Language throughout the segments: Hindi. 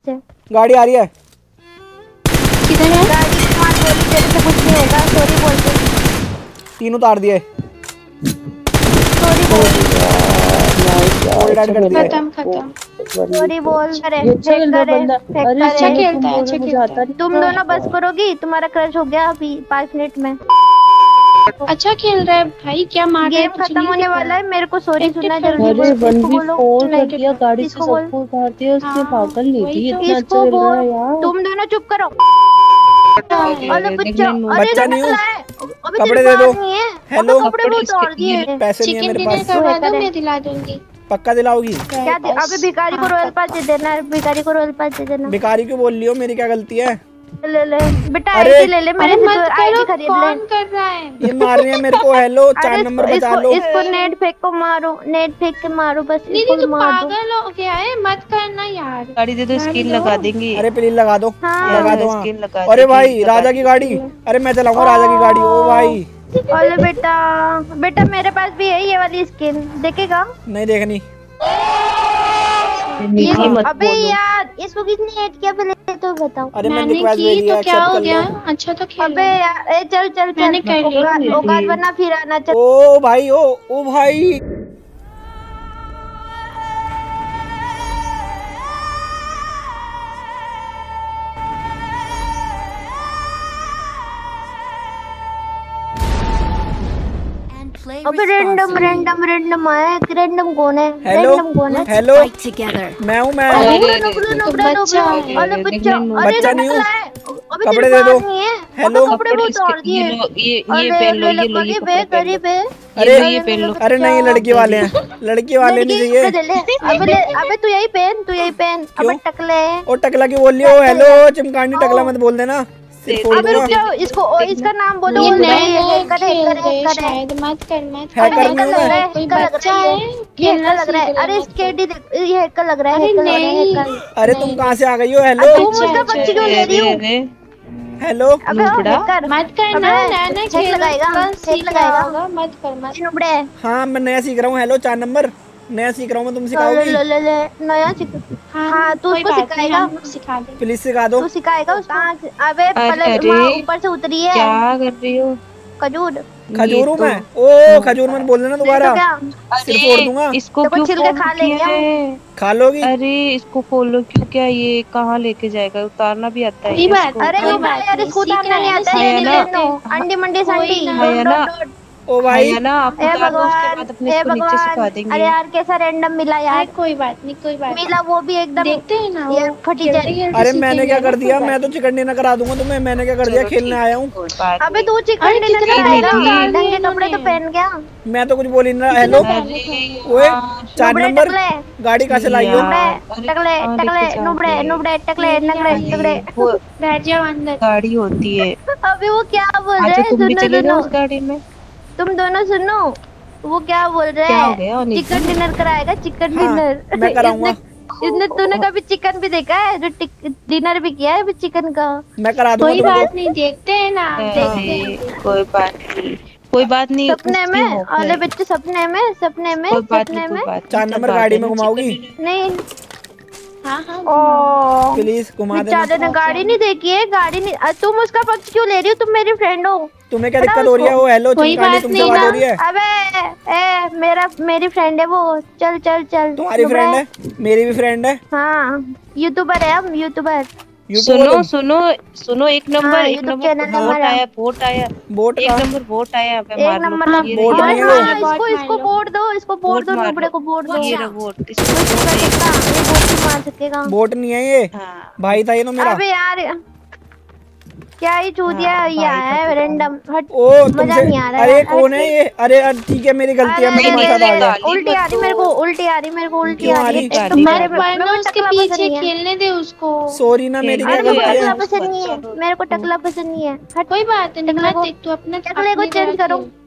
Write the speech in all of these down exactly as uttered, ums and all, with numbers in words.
से। गाड़ी आ रही है। किधर है गाड़ी? तुम्हारी गोली तेरे से कुछ नहीं होगा। सॉरी बोल दे। तीन उतार दिए। सॉरी बोल। खत्म खत्म। सॉरी बोल। करे अच्छा खेल रहा बंदा। अरे अच्छा खेलता है, अच्छा खेलता है। तुम दोनों बस करोगी? तुम्हारा क्रश हो गया अभी पाँच मिनट में। अच्छा खेल रहा है भाई, क्या मार रहा है? गेम खत्म होने वाला है। मेरे को सॉरी सुनना जल्दी। अरे वन वी फोर कर दिया, गाड़ी से सबको उतार दिया उसने। पागल नहीं थी, इतना अच्छा खेल रहा है यार। तुम दोनों चुप करो। अरे बच्चा, बच्चा नहीं हूँ। अबे कपड़े दे दो। हेलो, कपड़े वो उतार दिए। पैसे नहीं है मेरे पास। करवा दो, मैं दिला दूंगी। पक्का दिलाओगी? क्या? अबे भिखारी को रॉयल पास दे देना। भिखारी को रॉयल पास दे देना। भिखारी क्यों बोल रही हो? मेरी क्या गलती है? ले ले बेटा, आईडी ले ले मेरे से। तो आईडी खरीद ले। कौन कर रहा है? ये मार रही है मेरे को। हेलो, चार नंबर बचा लो। इसको नेट फेंक को मारो, नेट फेंक के मारो बस। दीदी तू पागल हो गया है, मत करना यार। गाड़ी दे दो, स्किन लगा देंगे। अरे प्लीज लगा दो। हाँ। लगा दो। स्किन लगा। अरे भाई राजा की गाड़ी। अरे मैं चलाऊंगा राजा की गाड़ी। ओ भाई। अरे बेटा, बेटा मेरे पास भी है ये वाली स्किन, देखेगा? नहीं देखनी। अबे यार, इसको किसने ऐड किया पहले तो बताओ। अरे मैंने की तो क्या हो गया? अच्छा तो खेल। अबे यार, ए चल चल चल। मैंने कर लिया। औकात बना फिर आना। चल ओ भाई, ओ ओ भाई। अबे रैंडम रैंडम रैंडम है। रैंडम कौन है? हेलो रैंडम कौन है? हेलो, मैं हूँ मैं। बच्चा अरे बच्चा, बच्चा नहीं हूँ। कपड़े दे दो। हेलो, कपड़े वो उतार दिए। ये ये पहन लो, ये लो, ये गरीब है, गरीब है। अरे ये पहन लो। अरे नहीं, लड़की वाले हैं। लड़की वाले नहीं चाहिए। अबे अबे तू यही पहन, तू यही पहन। अबे टकले। ओ टकला क्यों बोल रही हो? हेलो चिमकांडी, टकला मत बोल देना। अबे रुक जाओ, इसको इसका नाम बोलो। ये वो नए नहीं नए है, करे खेल करे रहे करे। शायद, मत कर मत कर। हैकर नहीं लग रहा है, कोई हैकर लग बच्चा रहा है, है, ये खेलना लग रहा है। सीख अरे स्केटी देख, ये हैकर लग रहा है। अरे हैकर लग रहा है, नहीं। हैकर। अरे तुम कहाँ से आ गई हो? हेलो, तुम उसका बच्ची क्यों ले रही हो? हेलो। अबे हैकर मत करना, नया नया खेल लगाएगा, बस हैक लगाएगा। मत कर मत। नुबड़े। हाँ मैं नया सीख रहा हूँ। हेलो चार नंबर, नया सीख रहा हूँ मैं। तुम ले सिखाओगी? ले ले ले नया सीख। हाँ तू उसको सिखाएगा। सिखा दे। प्लीज सिखा दो। तू सिखाएगा उसको। अबे पहले ऊपर से उतरी है। क्या कर रही हो? खजूर। खजूर हूँ मैं। ओ खजूर मत बोल देना दोबारा, सिर फोड़ दूंगा। इसको क्यों छिलके खा लेंगे। खा लोगी? अरे इसको फॉलो क्यों? क्या ये कहाँ लेके जाएगा? उतारना भी आता है? अरे नहीं भाई यार, इसको उतारना नहीं आता है। अंडी मंडी संडी। है ना? ओ भाई ना, आप उतार दो, उसके बाद अपने इसको नीचे सिखा देंगे। अरे यार कैसा रैंडम मिला यार। कोई बात नहीं, कोई बात मिला वो भी एकदम। देखते हैं ना यार फटी जाए। अरे मैंने क्या कर दिया? मैं तो चिकन डिनर करा दूंगा तुम्हें। मैंने क्या कर दिया? खेलने आया हूँ। अबे तू चिकन डिनर कराएगा? ढंग के कपड़े तो पहन गया। मैं तो कुछ बोली ना। हेलो ओए चार नंबर, गाड़ी कहाँ से लाई हो? टकले टकले नुबड़े नुबड़े टकले नकले टकले। बैठ जाओ अंदर, गाड़ी होती है। अभी वो क्या बोल रहे हैं? तुम भी सुनो चले जाओ सुनो, उस गाड़ी में। तुम दोनों सुनो, वो क्या बोल रहे हैं? चिकन डिनर कराएगा, चिकन डिनर। मैं कराऊंगा। इसने तूने कभी चिकन भी देखा है? जो डिनर भी किया है अभी चिकन का? मैं करा दूंगा। कोई बात नहीं, देखते हैं ना, देखते हैं। कोई बात नहीं, कोई बात नहीं। सपने में, अरे बच्चे सपने में, सपने में, सपने में। चार नंबर गाड़ी में घुमाओगी? नहीं। हाँ हाँ ओ प्लीज घुमा देना। बेचारे ने गाड़ी नहीं देखी है, गाड़ी नहीं। तुम उसका पक्ष क्यों ले रही हो? तुम मेरी फ्रेंड हो। तुम्हें क्या दिक्कत हो रही है? वो हेलो चिमकांडी, तुमसे बात हो रही है? अबे ए मेरा मेरी फ्रेंड है वो। चल चल चल। तुम्हारी फ्रेंड है? मेरी भी फ्रेंड है। हाँ यूट्यूबर है हम, यूट्यूबर। सुनो सुनो सुनो, एक नंबर हाँ, एक नंबर वोट आया, वोट आया, वोट एक नंबर वोट आया। एक नंबर वोट नहीं है। इसको इसको वोट दो, इसको वोट दो, नुबड़े को वोट दो। ये रहा वोट। इसको वोट मार सकेगा। वोट नहीं है ये, भाई था ये तो मेरा। अबे यार क्या ही चूतिया ये आया है रैंडम। हट, ओ मजा नहीं आ रहा। अरे कौन है ये? अरे ठीक है मेरी गलती है, मैं तुम्हारे साथ आ गया। उल्टी आ रही मेरे को, उल्टी आ रही मेरे को, उल्टी आ रही है। मेरे पैर में उसके पीछे खेलने दे उसको। सॉरी ना, मेरी क्या गलती टकला है? पसंद नहीं है मेरे को, टकला पसंद नहीं है। कोई बात नहीं, तू अपना टकले को चेंज करो।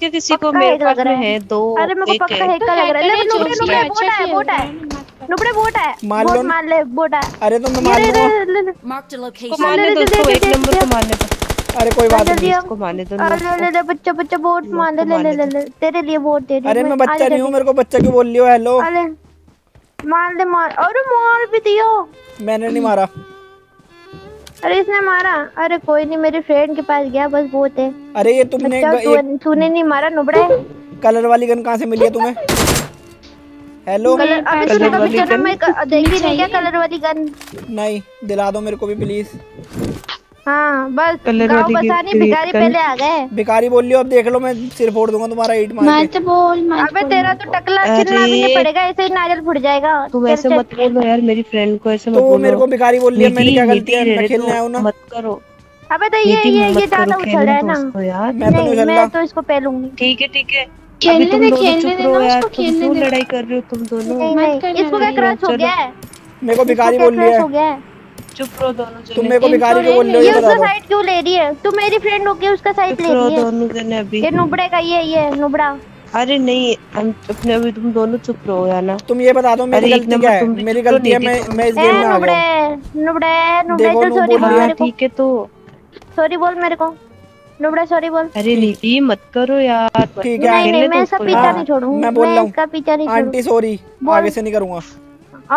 क्या किसी को पक्का मेरे हैक पास लग में रहा है। है दो अरे मेरे को एक पक्का है। हैक का लग रहा है। ले जो नुबड़े भी नुबड़े है, बोट अच्छा है खेल बोट रहा है है, मत कर। नुबड़े बोट है मार बोट लो ना। मार ले बोट है। अरे तुम तो ये मार ले लो। ले ले ले Marked a को location. मारने ले, दो ले, उसको, ले, एक ले, नंबर ले। को मारने दो। अरे कोई बात जल्दी नहीं। आ। इसको मारने दो अरे ले ले ले बच्चा बच्चा वोट मान ले ले ले ले ले तेरे लिए वोट दे दी अरे मैं बच्चा आजा नहीं हूँ, जल्दी। मेरे को बच्चा क्यों बोल रही हो? हेलो, अरे मार दे मार, अरे मार भी दियो। मैंने नहीं मारा। अरे इसने मारा। अरे कोई नहीं, मेरे फ्रेंड के पास गया बस बहुत है। अरे ये तुमने बच्चा ग- तू एक तूने नहीं मारा नुबड़े। कलर वाली गन कहाँ से मिली है तुम्हें? हेलो, कलर अबे कलर तूने कभी वाली जन्म गन? में क- देखी नहीं क्या कलर वाली गन? नहीं दिला दो मेरे को भी प्लीज। हाँ बस कलर गाँव वाली बसानी ग्रेट भिखारी गन। पहले आ गए। भिखारी बोल रही हो, अब देख लो मैं सिर फोड़ दूंगा तुम्हारा ईट मार के। मत बोल मत अबे बोल। तेरा तो टकला चिरना भी नहीं अरे। पड़ेगा, ऐसे ही नारियल फुट जाएगा। तुम चल, ऐसे चल। मत बोलो यार, मेरी फ्रेंड को ऐसे मत तो बोलो। मेरे को भिखारी बोल रही है, मैंने क्या गलती है? नीति, मैं रे खेलने तो आया हूँ ना। मत करो अबे तो ये नीति, ये ये मत ज्यादा करो, उछल खेलने रहा है दो ना। उसको यार। मैं तो नहीं नहीं उछल मैं रहा। तो इसको पहलूंगी। ठीक है ठीक है, अभी खेलने तुम दे दोनों खेलने चुप दे रहो ना यार। उसको तुम खेलने क्यों दे। लड़ाई कर रहे हो तुम दोनों? नहीं मत नहीं करना इसको क्या लड़ाई। क्रश हो चलो। गया है? मेरे को इसको भिखारी क्या बोल रही क्रश हो है। गया है? चुप रहो दोनों तुम जने। मेरे को भिखारी क्यों बोल रहे हो ये ये बता उसका दो। साइड क्यों ले रही है? तू मेरी फ्रेंड होके उसका साइड चुप ले रहो रही है। दोनों जने अभी। ये नुबड़े का ये ये नुबड़ा। अरे नहीं, हम अपने अभी तुम दोनों चुप रहो यार ना। तुम ये बता दो मेरी अरे एक गलती नंबर क्या है? तुम भी मेरी चुप रहो, गलती है, नीति मैं तुम मैं इस ए गेम में आ नुबड़े गया। नुबड़े नुबड़े देखो, तो नू सॉरी बोल बोल रही है। मेरे को। ठीक है तो। सॉरी बोल मेरे को नुबड़ा, सॉरी बोल। अरे नीति मत करो यार। ठीक है। नहीं नहीं खेलने मैं दो इसका उसको पीछा यार। नहीं छोड़ूंगी। मैं बोल रहा मैं हूँ। इसका पीछा नहीं आंटी छोड़ूंगी। सॉरी, बोल। आगे से नहीं करूंगा। आ,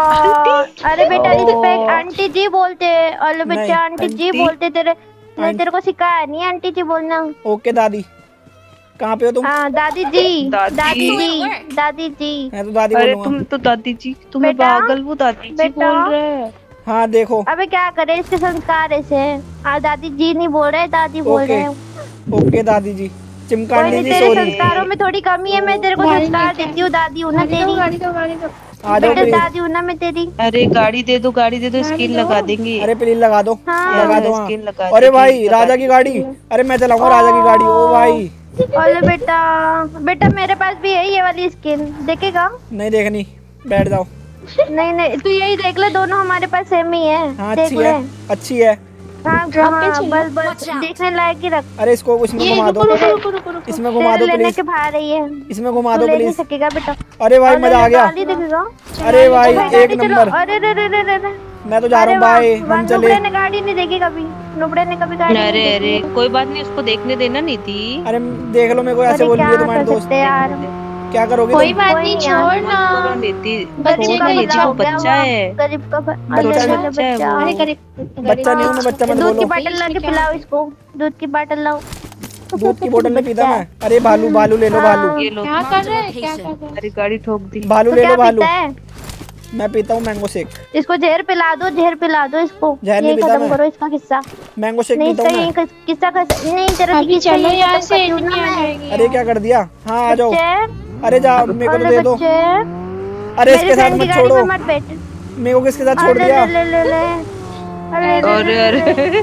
अरे बेटा रिस्पेक्ट आंटी जी बोलते। अरे नहीं, बच्चा आंटी जी आंटी। बोलते तेरे। मैं आंटी। तेरे को सिखाया नहीं आंटी जी बोलना। ओके दादी, कहाँ पे हो तुम? हाँ दादी जी दादी। दादी जी दादी जी। मैं तो दादी अरे बोलूंगा। तुम तो दादी जी, तुम्हें बेटा, पागल वो दादी जी बेटा। बोल रहे हैं। हाँ देखो। अबे क्या करे, इसके संस्कार ऐसे हैं। हाँ दादी जी नहीं बोल रहे, दादी बोल ओके रहे हैं। ओके दादी जी, कोई चिमकांडी नहीं, जी तेरे सॉरी। संस्कारों में थोड़ी कमी है। मैं तेरे को गाड़ी संस्कार लेके आ। देती हूँ, दादी हूँ ना गाड़ी दो तेरी। गाड़ी दो गाड़ी दो। आ जाओ बेटा प्लीज। दादी हूँ ना मैं तेरी। अरे गाड़ी दे दो, गाड़ी दे दो, गाड़ी स्किन दो। लगा देंगे। अरे प्लीज लगा दो, हाँ। लगा दो। हाँ स्किन लगा अरे देंगे, भाई लगा राजा की गाड़ी, अरे मैं चलाऊंगा राजा की गाड़ी। ओ भाई अरे बेटा बेटा मेरे पास भी है ये वाली स्किन, देखेगा? नहीं देखनी, बैठ जाओ। नहीं नहीं तू यही देख ले, दोनों हमारे पास सेम ही है। हाँ देख अच्छी ले। है, अच्छी है। हाँ ड्रॉप पे हाँ चलो। बस बस देखने लायक ही रख। अरे इसको इसमें ये घुमा रुको दो, रुको रुको रुको रुको। इसमें घुमा तेरे दो लेने प्लीज, के बाहर रही है। इसमें घुमा तू दो ले नहीं प्लीज। सकेगा बेटा। अरे भाई मजा आ गया। गाड़ी देखेगा? अरे भाई भाई एक गाड़ी चलो। नंबर। अरे रे रे रे रे रे। मैं तो जा रहा अरे हूँ वाह, भाई, वाह, हम चले। नुबड़े ने गाड़ी नहीं देखी कभी। नुबड़े ने कभी गाड़ी नहीं अरे देखी अरे है। कोई बात नहीं, उसको देखने देना नीति। अरे देख लो मेरे को ऐसे अरे बोल रही क्या है तुम्हारे कर दोस्त। सकते हैं यार। क्या करोगे कोई तुम? बात कोई नहीं, नहीं छोड़ यार। ना। करो नीति, बच्चे छोड़ का ना, बच्चा नीति हो वो गया बच्चा हुआ, है। गरीब का ब- बच्चा अरे नहीं, मेरा बच्चा है बच्चा। वो। अरे गरीब बच्चा नहीं हूँ मैं, बच्चा मत दूध की बोलो। बोतल ला के क्या? पिलाओ इसको, दूध की बोतल लाओ। दूध की बोतल नहीं पीता मैं। अरे भालू भालू ले लो, भालू ये लो, क्या कर रहे हैं क्या कर रहे हैं? अरे गाड़ी ठोक दी। भालू तो ले क्या लो, भालू। पीता है? मैं पीता हूँ मैंगो शेक। इसको जहर पिला दो, जहर पिला दो इसको। जहर नहीं ये पीता खत्म मैं। करो इसका किस्सा। मैंगो शेक नहीं पीता इसका हूँ ये मैं। किस- किस्सा खस- नहीं तेरा अभी किस्सा चलो ये यहाँ खत्म से, करती हूँ ना इतनी आ मैं। जाएगी। अरे क्या कर दिया? हाँ आ जाओ। बच्चे, अरे जा, मेरे को तो अरे दे दो। बच्चे, अरे मेरी इसके साथ फ्रेंड की मत गाड़ी छोड़ो, में मत बैठ। मेरे को किसके साथ छोड़ अरे दिया? ले ले ले ले। अरे ले अरे ले ले ले।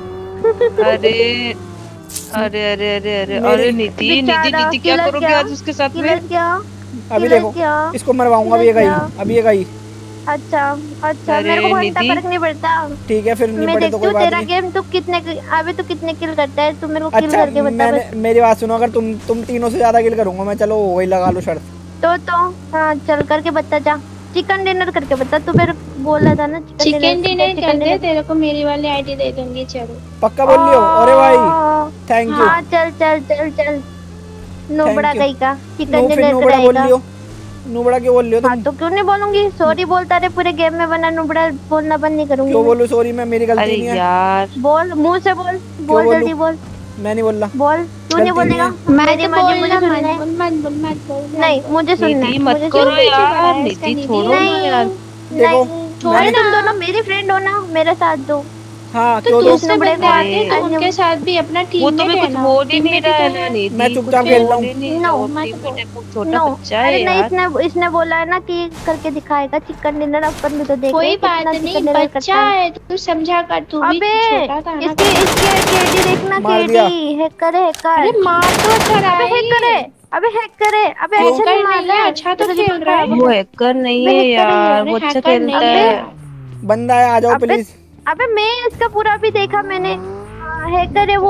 अरे अरे अरे अरे अरे अरे अरे नीति नीति बेचारा, नीति क्या किलर करोगे क्या? आज उसके साथ किलर में? क्या? अभी किलर देखो क्या? इसको मरवाऊंगा, अभी ये गई, अभी ये गई। अच्छा अच्छा अरे मेरे को घंटा निधि। फर्क नहीं पड़ता। ठीक है फिर नहीं मैं पड़े तो देखती कोई हूँ बात तेरा नहीं। गेम तू कितने अभी तू कितने किल करता है, तू मेरे को किल अच्छा करके बता मैंने बस। मेरी बात सुनो, अगर तुम तुम तीनों से ज्यादा किल करूंगा मैं, चलो वही लगा लो शर्त। तो तो हाँ चल करके बता जा। चिकन डिनर करके बता, तू मेरे को बोला था ना चिकन डिनर कर दे, तेरे को मेरी वाली आईडी दे दूंगी। चलो पक्का बोल लियो? अरे भाई थैंक यू। हाँ चल चल चल चल। नोबड़ा you. गई का चिकन नो फिर डिनर नूबड़ा बोल कराएगा। लियो, नूबड़ा क्यों बोल लियो हाँ तुम? तो क्यों नहीं बोलूंगी, सॉरी बोलता रहे पूरे गेम में, वरना नुबड़ा बोलना बंद नहीं करूंगी क्यों मैं। बोलूं सॉरी? मैं मेरी गलती अरे नहीं है। यार बोल मुंह से बोल, बोल बोलूं? जल्दी बोल मैं नहीं बोल रहा। बोल। तू नहीं गलती नहीं बोलेगा? है। मैं मेरी तो मर्जी, मुझे बोलना सुनना है। मत मत बोल मत बोल। नहीं मुझे सुनना नीति है, मत मुझे करो सुनना है। यार, है इसका नीति नीति। छोड़ो ना नहीं यार। देखो नहीं मैंने तुम दोनों मेरी फ्रेंड हो ना, मेरे साथ दो। हाँ तो क्यों दो? दूसरे बड़े बंदे आते हैं तो अरे, उनके साथ भी अपना टीम वो में तुम्हें कुछ रहना। बोल ही टीम नहीं में रहा है तो ना नीति। मैं चुपचाप कुछ खेल रहा बोल हूँ। ही नहीं No, रहा, वो मैं टीम तो में वो छोटा नो बच्चा है अरे नहीं, यार। इसने इसने बोला है ना कि करके दिखाएगा चिकन डिनर, अपन भी तो देखें कोई कितना बात चिकन नहीं, डिनर करता बच्चा है। है तू समझा कर, तू भी अबे छोटा था ना। इसके इसके केडी देखना, मार दिया। केडी हैकर है हैकर। अरे मार तो अच्छा रहा अबे है हैकर है, अबे हैकर है, अबे क्यों? अच्छा नहीं हैकर मार नहीं रहा है, है, अच्छा तो तुझे खेल पता रहा है। है। वो हैकर नहीं अबे है हैकर ही है, यार, अरे वो अच्छा हैकर खेलता नहीं है। है। बंदा है, आ जाओ अबे प्लीज। अबे मैं इसका पूरा भी देखा मैंने, हैकर है वो।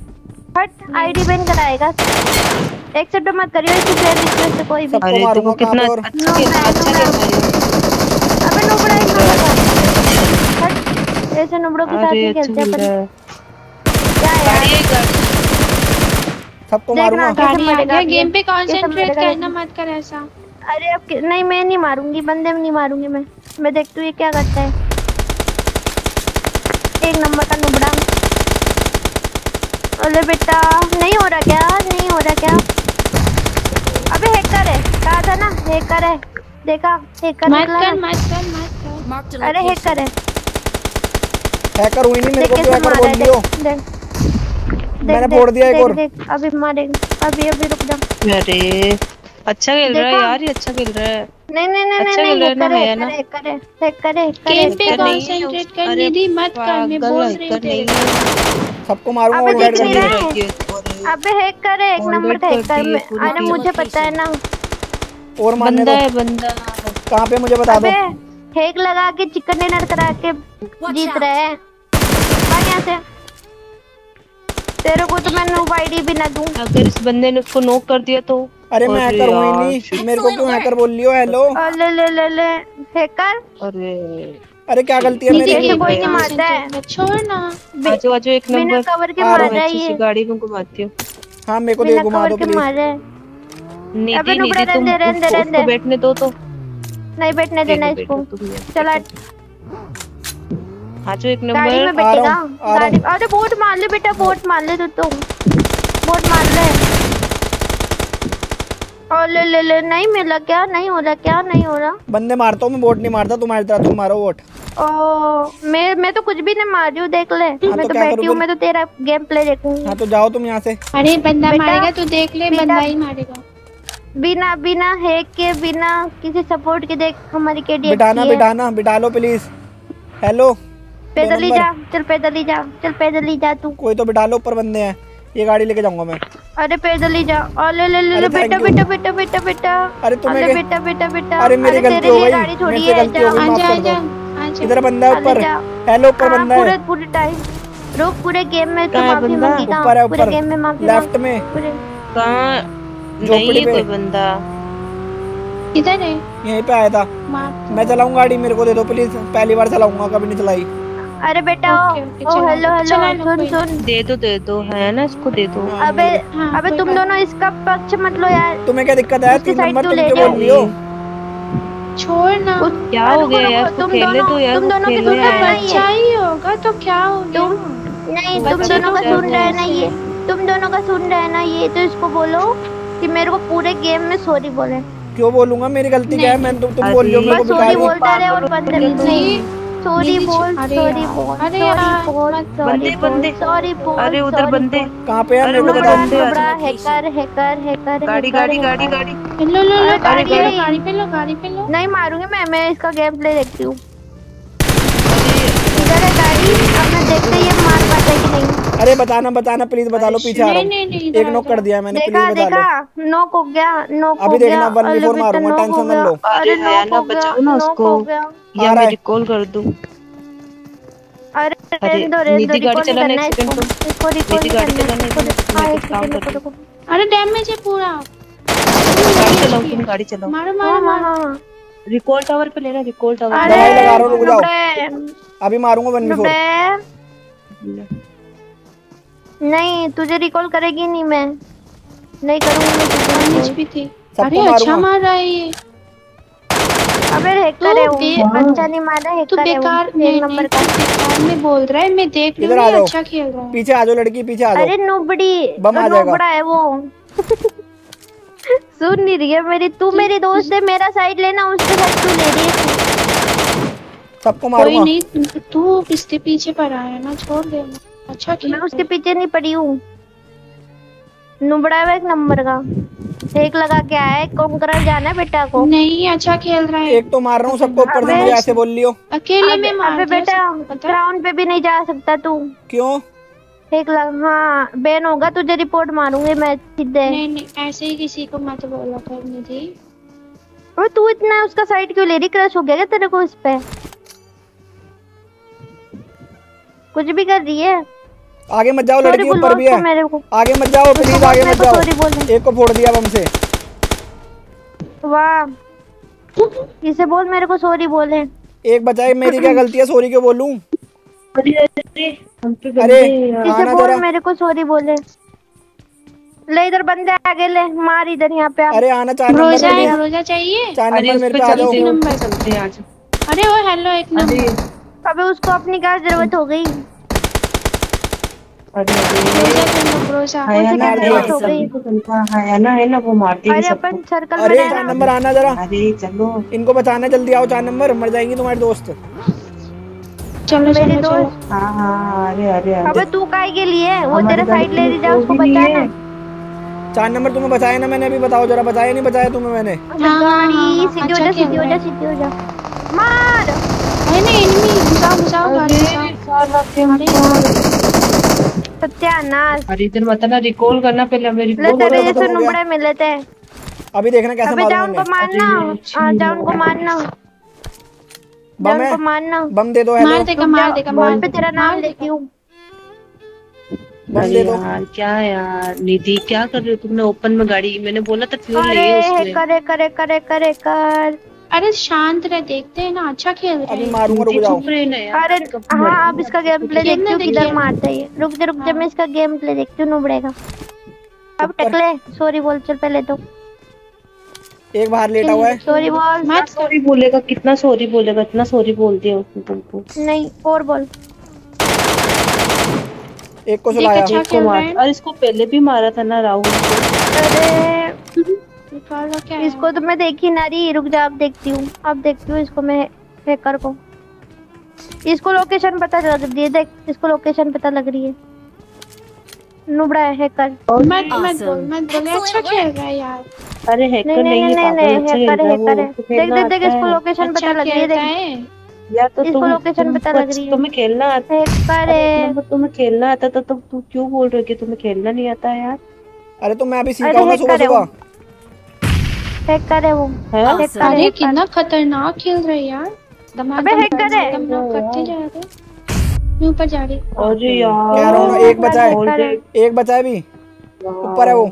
हट आईडी बैन कराएगा। एक्सेप्ट मत करियो इसकी फ्रेंड लिस्ट में से कोई भी। सबको अरे मारूंगा देखो कितना कहाँ पे और? अच्छा खेल अच्छा खेलता है। अबे नुबड़ा इसका हट, ऐसे नुबड़ों के साथ अरे नहीं अच्छा खेलते खेल अपन। रहा है। क्या है गाड़ी यार? है, गाड़ी सबको देखना, मारूंगा। कैसे गाड़ी आ मरेगा गया। ये? गेम पे कैसे कंसंट्रेट मरेगा ये? करना मत कर ऐसा। अरे अब कि- नहीं मैं नहीं मारूंगी, बंदे में नहीं मारूंगी मैं मैं देखती हूँ ये क्या करता है। एक नंबर का नुबड़ा। अरे बेटा नहीं हो रहा क्या? नहीं हो रहा क्या? अबे हैकर है, कहा था ना हैकर है। देखा हैकर मत निकला कर ना। मत कर मत कर। अरे हैकर है। हैकर हुई नहीं, मेरे देख को क्यों कैसे हैकर मारा बोल है, लियो? देख देख मैंने देख, फोड़ दिया एक देख, और। देख, अभी मारेगा। अभी अभी रुक जा। अरे अच्छा खेल रहा है देखा? यार, ये अच्छा खेल रहा है। नहीं नहीं नहीं अच्छा नहीं खेल रहा है ना, हैकर है, है ना? हैकर है, हैकर है, हैकर है, गेम पे हैकर है। कंसंट्रेट कर निधि, मत कर, मैं बोल रही हूँ तेरे को। सबको मारूंगा, अबे ऑल देख राइट कर नहीं दिया। रहा है। अबे हैकर है, एक All नंबर right का कर हैकर दिए में। पूरी अरे team। मुझे पता है ना। और मारने बंदा दो। है बंदा। कहाँ पे मुझे बता दो। अबे हैक लगा के चिकन डिनर करा के जीत रहे हैं। भाग यहाँ से। तेरे को तो मैं नूब आईडी भी ना दूं। अगर इस बंदे ने उसको नॉक कर दिया तो। अरे मैं हैकर हुई यार, नहीं, मेरे को क्यों हैकर बोल लियो? हेलो। और ले ले ले ले हैकर। अरे अरे क्या गलती है निधि मेरी? गेम कोई पे नहीं मारता है। मारता है, छोड़ ना। बि- आजो आजो एक बिना नंबर। कवर के आ मार रहा रहा है अच्छी सी ये। गाड़ी में घुमाती हूँ। हाँ मेरे को दे बिना घुमा कवर दो के प्लीज। मार रहा है। निधि अबे नुबड़ा निधि तुम रहने दे, रहने दे, उसको, रहने उसको दे। बैठने दो तो। नहीं बैठने देना बैठो, इसको। बैठो, तुम यहाँ चला आजो एक गाड़ी में नंबर। आ बैठेगा। रहा हूँ, आ रहा गाड़ी अरे बोट मार ले बेटा, बोट मार ले तू तो। बोट मार ले। और ले ले ले नहीं मिला क्या? नहीं हो रहा क्या? नहीं हो रहा। बंदे मारता हूँ मैं, वोट नहीं मारता। तुम्हारी तरह तुम मारो वोट। ओ मैं मैं तो कुछ भी नहीं मार रही हूँ, देख ले। मैं तो तो क्या बैठी करूँ हूँ, फिर? मैं तो तेरा गेम प्ले देखूंगी। हाँ तो जाओ तुम यहाँ से। अरे बंदा बेटा, मारेगा तो देख ले, बेटा, बंदा ही मारेगा। बिना बिना हैक के, बिना किसी सपोर्ट के देख हमारी केडी बिठाना अच्छी है। बिठाना बिठा लो प्लीज। हेलो। पैदल ही नंबर। जा, चल पैदल ही जा, चल पैदल ही जा तू। कोई तो बिठा लो, ऊपर बंदे हैं। ये गाड़ी लेके जाऊंगा मैं। अरे पैदल ही जा। और ले ले ले अरे ले बेटा thank you। बेटा बेटा बेटा बेटा। अरे तुम्हें अरे क्या- बेटा बेटा बेटा। अरे मेरी गलती तेरे हो लिए गई, गाड़ी छोड़ी मेरे से है। गलती हो गई, जा। माफ आजा कर दो। आजा आजा। इधर बंदा है अरे ऊपर। जा। हेलो ऊपर हाँ, बंदा पूरे है। पूरे टाइम रुक, पूरे गेम में तो कहाँ है माफी बंदा? मांगी था। ऊपर है पूरे ऊपर। गेम में माफी लेफ्ट मांगी में। पूरे। कहाँ? नहीं झोपड़ी है पे। कोई बंदा। किधर है? यहीं पे आया था। मार। मैं चलाऊंगा गाड़ी, मेरे को दे दो प्लीज। पहली बार चलाऊंगा, कभी नहीं चलाई। अरे बेटा ओके, ओ ओके, ओ चला हेलो लो, हेलो चला लो, सुन कोई सुन। दे दो दे दो, है ना, इसको दे दो। हाँ, अबे हाँ, अबे कोई तुम बात दोनों इसका पक्ष मत लो यार। तुम्हें क्या दिक्कत है? उसकी तीन साइड नंबर क्यों तुम ले क्यों रहे बोल हो? रही हो? छोड़ ना। उस- क्या अरे हो रुको, गया रुको, यार, उसको तुम खेलने दोनों- दो यार, तुम वो दोनों की खेल सुन रहा रहे है। हैं ना बच्चा ये? ही होगा तो क्या हो गया? तुम नहीं, तुम बच्चे दोनों का तो सुन रहे हैं ना ऐसे। ये? तुम दोनों का सुन रहे हैं ना ये? तो इसको बोलो कि मेरे को पूरे गेम में सॉरी बोले। क्यों बोलूंगा? मेरी गलती क्या है? मैं तुम तुम बोल रही हो मेरे को बस सॉरी भिखारी। बोलता रहे और बदतमीजी। सॉरी निधि, बोल, अरे सॉरी यार, बोल, अरे सॉरी यार, बोल, मत- सॉरी बंदे, बोल, बंदे। सॉरी बोल। अरे उधर सॉरी बंदे। बोल। कहाँ पे है अरे मेरे को उधर बताओ। बंदे आ बड़ा जाओ। हैकर हैकर हैकर गाड़ी हैकर, गाड़ी हैकर। गाड़ी गाड़ी। लो लो लो, अरे गाड़ी गाड़ी पे लो, नहीं। गाड़ी पे लो, गाड़ी पे लो। नहीं मारूंगी मैं मैं इसका गेम प्ले देखती हूँ। इधर है गाड़ी, अब मैं देखते ही ये मार पाता है कि नहीं। अरे बताना बताना प्लीज, बता लो, पीछे आ रहा नहीं हूँ। नहीं नहीं, इधर एक आ नॉक जाओ। कर दिया मैंने, देखा प्लीज बता देखा लो। नॉक हो गया, नॉक हो अभी गया। देखना, वन वी अरे फोर बेटा, मारूंगा, knock टेंशन हो मत गया। लो। अरे अरे है knock ना, हो गया, बचाओ ना knock उसको। हो गया। या आ रहा मैं है। रिकॉल कर दूं? अरे अरे, रहने दो, रहने दो, निधि गाड़ी रिकॉल नहीं चलाना करना है एक सेकंड इसको। तो। इसको रिकॉल निधि नहीं गाड़ी करना है, चलाना इसको एक रिकॉल- हाँ, मैं एक कुछ काम सेकंड, करती रुको, हूँ। रुको। अरे डैमेज है पूरा। गाड़ी चलाओ, तुम गाड़ी चलाओ। मारो हाँ, मारो हाँ, मारो। हाँ, हाँ। रिकॉल टावर पे लेना, रिकॉल टावर अरे दवाई लगा रहा हूँ, रुक जाओ। नुबड़े, अभी मारूंगा वन वी फोर। नुबड़े, नहीं तुझे रिकॉल करेगी नहीं, मैं नहीं करूंगी मैं तुझे डैमेज recall। भी थी। सबको अरे अच्छा मारूंगा। मार रहा है ये। अबे हैकर है वो, बे- अच्छा नहीं मारा, तू हैकर है वो, बेकार एक नहीं नंबर नहीं, का। तू बेकार में बोल रहा है, मैं देख रही इधर हूँ आ ये जाओ। अच्छा खेल रहा है। पीछे आ जाओ लड़की, पीछे आ जाओ। अरे नुबड़ी, बम आ जाएगा। नुबड़ा है वो। सुन नहीं रही है मेरी? तू मेरी दोस्त है, मेरा साइड लेना, उसके साइड क्यों ले रही है तू? सबको कोई मारूंगा। नहीं, तू किसके पीछे पड़ा है ना, छोड़ दे। अच्छा खेल मैं रहा उसके है। पीछे नहीं पड़ी हूँ। नुबड़ा है वो, एक नंबर का। एक लगा के आया है, कॉन्करर जाना है बेटा को। नहीं अच्छा खेल रहा है। एक तो मार रहा हूँ सबको, ऊपर से अबे- मुझे ऐसे बोल लियो। अकेले अबे में मार अबे दिया बेटा, सबको, पता है? ग्राउंड पे भी नहीं जा सकता तू। क्यों? एक लग हाँ बैन होगा, तुझे रिपोर्ट मारूंगी मैं सीधे। नहीं नहीं, ऐसे ही किसी को मत बोला कर निधि। अबे तू इतना उसका साइड क्यों ले रही? क्रश हो गया क्या तेरे को उस पे? कुछ भी कर रही है। आगे मत जाओ, सॉरी लड़की बोल ऊपर भी है। मेरे को। आगे मत जाओ उसको प्लीज, बोल आगे मेरे मत को जाओ। सॉरी बोल। एक को फोड़ दिया बम से। वाह, इसे बोल मेरे को सॉरी बोले। एक बचाए, मेरी क्या गलती है? सॉरी क्यों बोलूं? अरे अरे हम पे अरे बंदे हैं यार। इसे आना बोल जरा। मेरे को सॉरी बोले। ले इधर बंदे आगे ले, मार इधर यहाँ पे आ। अरे आना चार नंबर रोजा पे है, भी। रोजा चाहिए। चार अरे नंबर उस मेरे पे पे आ जाओ। चलते हैं, उस पे चलते हैं आज। अरे वो हेलो एक अरे नंबर। अबे उसको अपनी क्या जरूरत हो गई? अरे रोजा अरे तुम लोग रोजा। है उसे क्या ना, मार है दिया। जरूरत हो गई? सभी को चलता है ना, है ना, वो मारती भी अरे सबको। अपन सर्कल में अरे चार रहना। नंबर आना जरा, अरे चलो। इनको बचाना, जल्दी आओ चार नंबर, मर जाएंगी तुम्हारे दोस्त। चलो मेरे चलो चलो। दोस्त। हाँ हाँ, अरे अरे अरे अबे तू काहे के लिए? वो हमारी तेरा साइड गली ले में रही, जा कोई उसको भी नहीं बचाना। है। चार नंबर तुम्हें बचाया ना मैंने, अभी बताओ जरा, बचाया नहीं बचाया तुम्हें मैंने? अबे हाँ, हाँ, गाड़ी हाँ, सीधी हो अच्छा जा, खेल सीधी हो रहे जा, हैं। सीधी हो जा। मार। अरे नहीं एनिमी, घुसाओ घुसाओ गाड़ी अरे घुसाओ। साला के सत्यानाश। अरे इधर मत ना, रिकॉल करना पहले, हमें ले रिकॉल तेरे खत्म करो। जैसे हो गया। नुबड़े मिले थे। अभी देखना कैसे अबे जा मारूंगा उनको मैं। मारना। हाँ जा उनको मारना। जा बम है, उनको मारना। बम दे दो। हेलो मार देगा रुक मार जा, देगा बोल मार पे देगा तेरा नाम मार लेती देगा। हूँ। बम अरे दे दो। यार क्या यार निधि, क्या कर रहे हो तुमने ओपन में गाड़ी? मैंने बोला था फ्यूल अरे नहीं है उसमें। करे करे करे करे कर। अरे शांत रहे, देखते हैं ना, अच्छा खेल रहे अभी हैं। मारूंगा, रुक निधि जाओ। चुप रहे ना यार। अरे कब हाँ, मरेंगे अब इसका आप? गेम प्ले खेलने देखती हूँ दे, किधर खेलने मारता है ये। रुक जा रुक जा, हाँ। मैं इसका गेम प्ले देखती हूँ नुबड़ेगा। अब ऊपर। टकले सॉरी बोल, चल पहले तो एक बाहर लेटा हुआ है। सॉरी बोल। मत कर। सॉरी बोलेगा, कितना सॉरी बोलेगा, इतना सॉरी बोल दिया उसने तुमको। नहीं और बोल। एक को देख सुलाया। अच्छा एक को खेल रहे मार, हैं। और इसको पहले भी मारा था ना राहुल को। अरे निकालो क्या है? इसको तो मैं देखी ना रही, रुक जा अब देखती हूँ, अब देखती हूँ इसको मैं। हैकर को, इसको लोकेशन पता लग रही है, देख इसको लोकेशन पता लग रही है। नुबड़ा है हैकर। मत मत बोल मत बोल, अच्छा खेल रहा है यार। अरे नहीं हैकर नहीं नहीं नहीं है, नहीं पागल, अच्छा खेल हैकर रहा है, है वो, हैकर है। उसको देख खेलना देख देख आता इसको है। लोकेशन अच्छा पता लग रही है, खेलता देख है। या तो इसको तुम लोकेशन तुम पता लग रही है। तुम्हें खेलना आता हैकर अरे एक है। नंबर, तुम्हें खेलना आता तो तुम तू क्यों बोल रहे हो कि तुम्हें खेलना नहीं आता है यार? अरे तो मैं अभी सीखा अरे हूँ ना सुबह हैकर है वो, सुबह। हैकर है वो, है हैकर है, अरे हैकर। कितना खतरनाक खेल रहे हैं यार। दमा अबे दम हैकर है। दम दम करते जा रहे हैं। मैं ऊपर जा रही। अरे कह रहा हूँ ना, यार एक बचा है, हैकर है। एक बचा है भी। ऊपर है वो।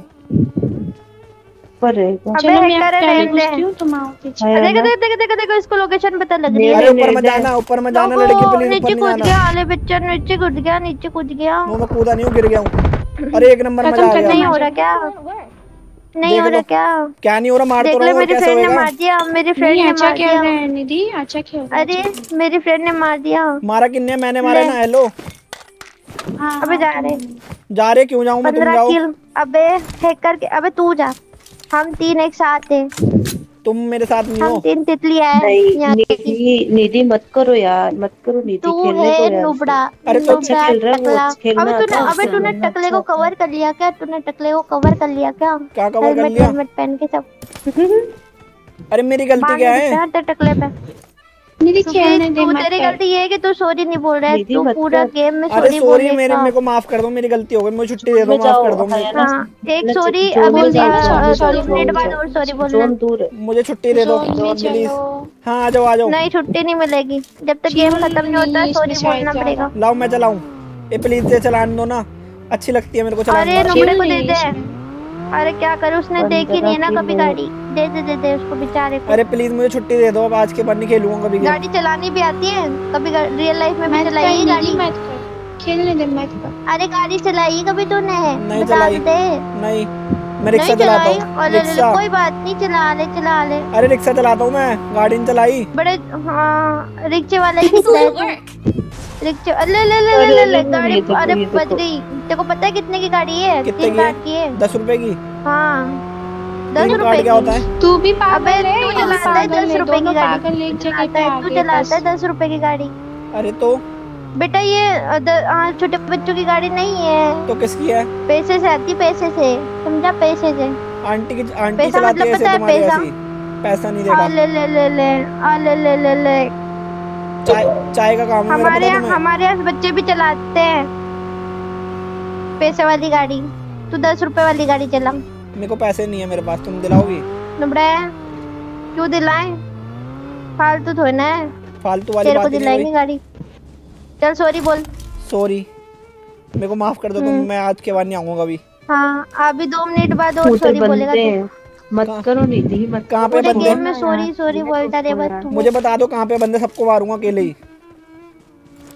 ऊपर है वो। अबे चलो मैं हैकर अब है, पहले रहने दे। घुसती हूँ, तुम आओ पीछे। है देखो ना? देखो देखो देखो देखो इसको लोकेशन पता लग रही है। अरे ऊपर ले, मत ले। जाना, ऊपर मत जाना लोगो, लड़की, प्लीज ऊपर नीचे नहीं कूद जाना। गया, आले बच्चा नीचे कूद गया, नीचे कूद गया। वो मैं कूदा नहीं हूँ, गिर गया हूँ। अरे एक नंबर मजा आ खत्म, गया। नहीं हो रहा क्या? नहीं देख हो लो। रहा क्या? क्या नहीं हो रहा, मार तो देख रहा ले हूँ, और मेरी कैसे फ्रेंड ने होएगा? मार दिया, मेरी फ्रेंड नहीं ने अच्छा मार खेल दिया। रहे हैं निधि, अच्छा खेल रहे हैं, अरे अच्छा खेल रहे मेरी फ्रेंड ने मार दिया। मारा किन्ने? मैंने मारा है ले। ना। हेलो हैं। हाँ अबे हाँ, जा तुम- रहे जा रहे, क्यों जाऊँ मैं, तुम पंद्रह जाओ। किल। अबे हैकर के, अबे तू जा। हम तीन एक साथ हैं, तुम मेरे साथ नहीं हम हो। तीन तितलियां हैं नहीं यहाँ की। निधि, निधि मत करो यार, मत करो निधि, तू खेलने दो है यार नुबड़ा, उसे। अरे तो अच्छा नुबड़ा खेल रहा है वो, टकला। खेलना अबे तूने आता है अबे उसे, तूने खेलना टकले अच्छा को आता है। कवर कर लिया क्या? तूने टकले को कवर कर लिया क्या? क्या कवर कर हेलमेट लिया? हेलमेट पहन के सब अरे मेरी गलती मारने क्या दिखता है? है तेरे टकले पे। निधि क्योंकि खेलने दे, तू, मत तेरी कर। गलती ये है कि तू सॉरी नहीं बोल रहा है, निधि तू मत पूरा कर। गेम में अरे सॉरी सॉरी, मेरे बोलेगा। मेरे को माफ कर दो, मेरी गलती हो गई, मुझे छुट्टी दे जोन दो, में माफ जाओ, कर दो। हाँ मुझे यार ना, हाँ एक ना, सॉरी जोन अभी में बोल जाओ, देना, जोन में दो जाओ, जोन मिनट में बाद जाओ। और सॉरी बोलना। जोन दूर है। मुझे छुट्टी दे दो जोन में प्लीज। चलो। हाँ आ जाओ आ जाओ। नहीं छुट्टी नहीं मिलेगी जब तक गेम फ्यूल खत्म नहीं होता, नहीं है सॉरी इसमें बोलना शायद पड़ेगा। लाओ मैं चलाऊं। ये प्लीज से चलाने दो ना, अच्छी लगती है मेरे को चलाने अरे में। नुबड़े को फ्यूल दे नहीं दे। है इसमें। अरे क्या करूँ, उसने देखी नहीं है ना कभी गाड़ी। दे दे दे दे उसको बेचारे को। अरे प्लीज मुझे छुट्टी दे दो, अब आज के बाद नहीं खेलूंगा कभी गेम। गाड़ी चलानी भी आती है कभी, रियल लाइफ में भी मत चलाई है कर गाड़ी? निधि, मत कर, खेलने दे, मत कर। अरे गाड़ी चलाई है कभी तूने? नहीं बता चलाई। तो दे। नहीं, मैं रिक्शा नहीं चलाता चलाई? हूँ। और ले ले ले, रिक्शा। कोई बात नहीं, चला ले चला ले। अरे रिक्शा चलाता हूँ मैं, गाड़ी नहीं चलाई। बड़े हाँ रिक्शे वाला ही दिख रहा है तू। रिक्शे ले ले ले ले ले ले गाड़ी। अरे बच गई। तेरे को पता है कितने की गाड़ी है? कितने तीन की है? लाख की है। दस रुपए की। हाँ दस तीन रुपए कार्ड क्या होता की। है? तू भी अबे पागल है, तू ये भी चलाता है पागल दस है, रुपए की दोनों गाड़ी। पागल एक तू जगह चलाता पे है आ तू गए चलाता बस। है दस रुपए की गाड़ी। अरे तो बेटा ये अ, द- हाँ, छोटे बच्चों की गाड़ी नहीं है, तो किसकी है? पैसे से आती, पैसे से, समझा? पैसे से। आंटी की, आंटी पैसा चलाती मतलब है ऐसे पता है तुम्हारे पैसा? ऐसी। पैसा नहीं आ देखा। ले ले ले ले आ ले ले ले ले चाय चाय का काम है मेरा, हमारे पता यहाँ तुम्हें? हमारे यहाँ बच्चे भी चलाते हैं पैसे वाली गाड़ी। तू दस रुपए वाली गाड़ी चला। मेरे को पैसे नहीं है मेरे पास, तुम दिलाओगी? नुबड़ा है, क्यों दिलाएं? फालतू थोड़ी ना है, फालतू वाली तेरे को बात ही दिलाएंगे नहीं गाड़ी। चल सॉरी बोल। सॉरी, मेरे को माफ कर दो तुम, हम्म। मैं आज के बाद नहीं आऊंगा कभी। हाँ अभी दो मिनट बाद और उधर सॉरी बोलेगा बंदे तू। हैं, मत करो निधि, मत कहाँ पे पूरे बंदे? गेम में सॉरी सॉरी बोलता रहे बस तू। मुझे बता दो कहाँ पे बंदे, सबको मारूंगा अकेले ही।